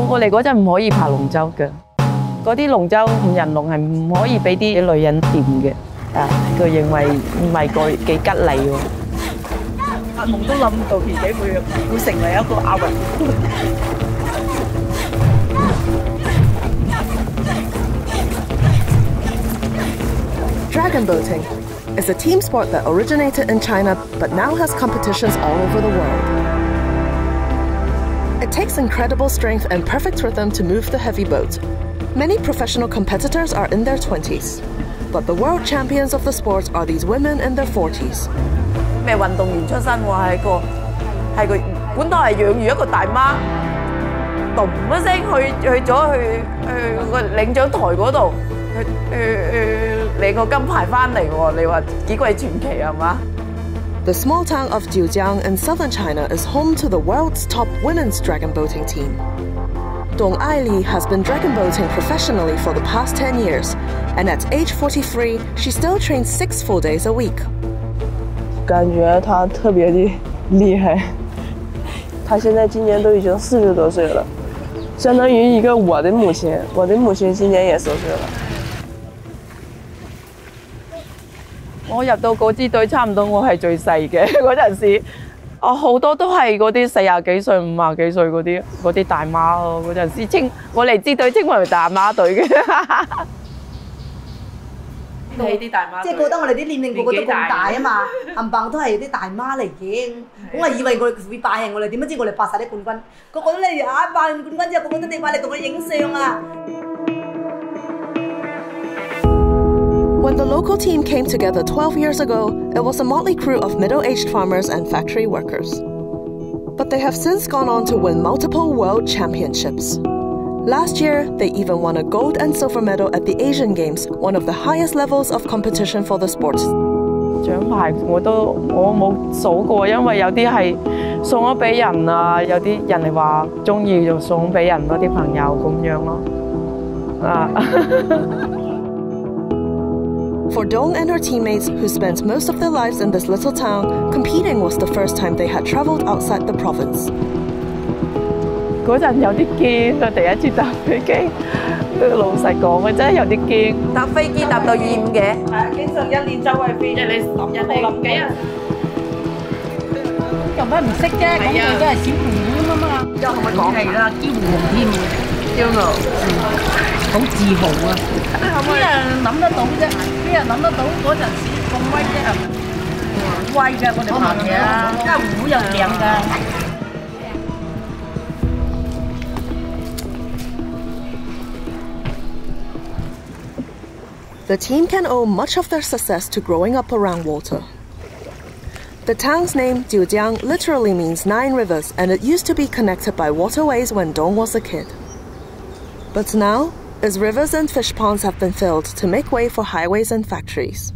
我嚟嗰陣唔可以爬龍舟嘅，嗰啲龍舟5人龍係唔可以俾啲女人掂嘅。佢認為唔係個幾吉利喎。發夢都諗唔到自己會成為一個亞運。 Dragon boating is a team sport that originated in China but now has competitions all over the world. It takes incredible strength and perfect rhythm to move the heavy boat. Many professional competitors are in their 20s, but the world champions of the sport are these women in their 40s. 咩運動員出身喎？係佢本來係養住一個大媽，咚一聲去咗個領獎台嗰度，領個金牌翻嚟喎！你話幾鬼傳奇係嘛？ The small town of Jiujiang in southern China is home to the world's top women's dragon boating team. Dong Aili has been dragon boating professionally for the past 10 years, and at age 43, she still trains 6 full days a week. 感觉她特别的厉害，她现在今年都已经40多岁了，相当于一个我的母亲。我的母亲今年也10岁了。 我入到嗰支隊，差唔多我係最細嘅嗰陣時。我好多都係嗰啲40幾歲、50幾歲嗰啲大媽咯。嗰陣時稱我嚟支隊稱為大媽隊嘅。起啲大媽， 即係覺得我哋啲年齡個個都咁大啊嘛，冚唪唥都係啲大媽嚟嘅。咁我以為我哋會霸氣，我哋點不知我哋霸晒啲冠軍，個個都嚟霸完冠軍之後，個個都嚟話嚟同我哋影相啊！ When the local team came together 12 years ago, it was a motley crew of middle-aged farmers and factory workers. But they have since gone on to win multiple world championships. Last year, they even won a gold and silver medal at the Asian Games, one of the highest levels of competition for the sport. 獎牌我冇數過，因為有啲係送咗俾人啊，有啲人係話中意就送俾人嗰啲朋友咁樣咯。 For Dong and her teammates, who spent most of their lives in this little town, competing was the first time they had traveled outside the province. 嗰陣有啲驚啊！第一次搭飛機，老實講啊，真係有啲驚。搭飛機搭到厭嘅，係啊，經常一年周圍飛，人哋諗幾日。 有咩唔識啫？咁佢都係小紅帽啊嘛。又係咪講係啦？驕傲添，驕傲，好自豪啊！邊人諗得到啫？邊人諗得到嗰陣時咁威啫？係咪？威㗎，我哋拍嘢啦，間湖又靚㗎。 The team can owe much of their success to growing up around water. The town's name, Jiujiang, literally means 9 rivers, and it used to be connected by waterways when Dong was a kid. But now, its rivers and fish ponds have been filled to make way for highways and factories.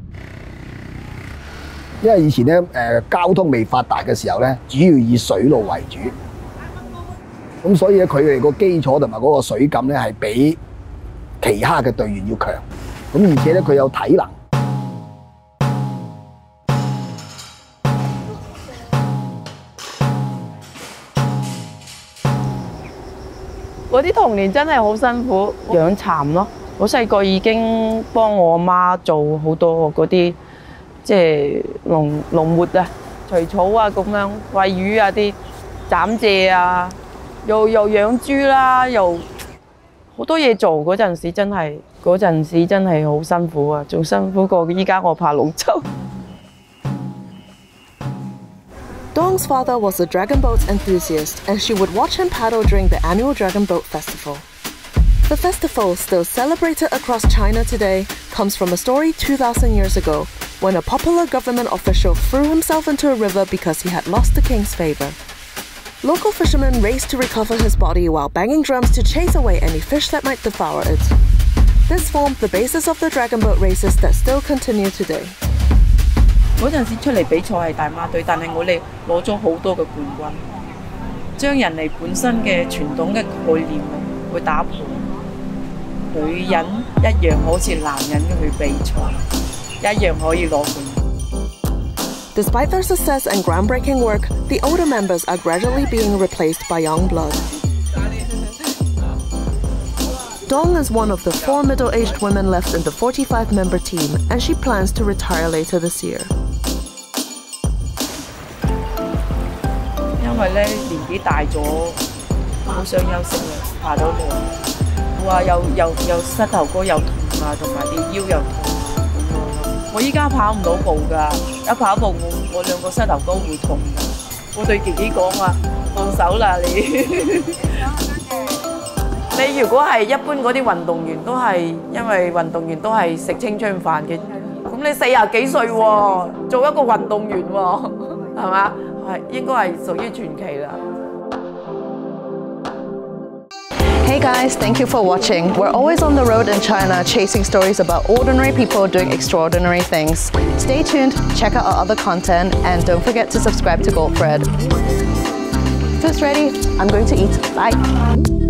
因為以前咧交通未發達嘅時候咧，主要以水路為主，咁所以咧佢哋個基礎同埋嗰個水感咧係比其他嘅隊員要強。 咁而且咧，佢有體能。 嗰啲童年真係好辛苦，養蠶咯。我細個已經幫我媽做好多嗰啲，即係農活啊、除草啊咁樣，餵魚啊啲斬蔗啊，又養豬啦，又好多嘢做嗰陣時真係。 嗰陣時真係好辛苦啊，仲辛苦過依家我爬龍舟。 Dong's father was a dragon boat enthusiast, and she would watch him paddle during the annual Dragon Boat Festival. The festival, still celebrated across China today, comes from a story 2,000 years ago, when a popular government official threw himself into a river because he had lost the king's favor. Local fishermen raced to recover his body while banging drums to chase away any fish that might devour it. This formed the basis of the dragon boat races that still continue today. 嗰陣時出嚟比賽係大媽隊，但係我哋攞咗好多嘅冠軍，將人哋本身嘅傳統嘅概念去打破。女人一樣好似男人去比賽，一樣可以攞冠軍。 Despite their success and groundbreaking work, the older members are gradually being replaced by young blood. Dong is one of the 4 middle-aged women left in the 45-member team, and she plans to retire later this year. 因為咧年紀大咗，好想休息啊，爬到路，哇又膝頭哥又痛啊，同埋啲腰又痛啊咁樣咯。我依家跑唔到步㗎，一跑步我兩個膝頭哥會痛㗎。我對自己講話，放手啦你。你如果係一般嗰啲運動員都係，因為運動員都係食青春飯嘅，咁你40幾歲喎，做一個運動員喎，係嘛？係應該係屬於傳奇啦。 Hey guys, thank you for watching. We're always on the road in China chasing stories about ordinary people doing extraordinary things. Stay tuned, check out our other content, and don't forget to subscribe to Goldthread. Food's ready. I'm going to eat. Bye.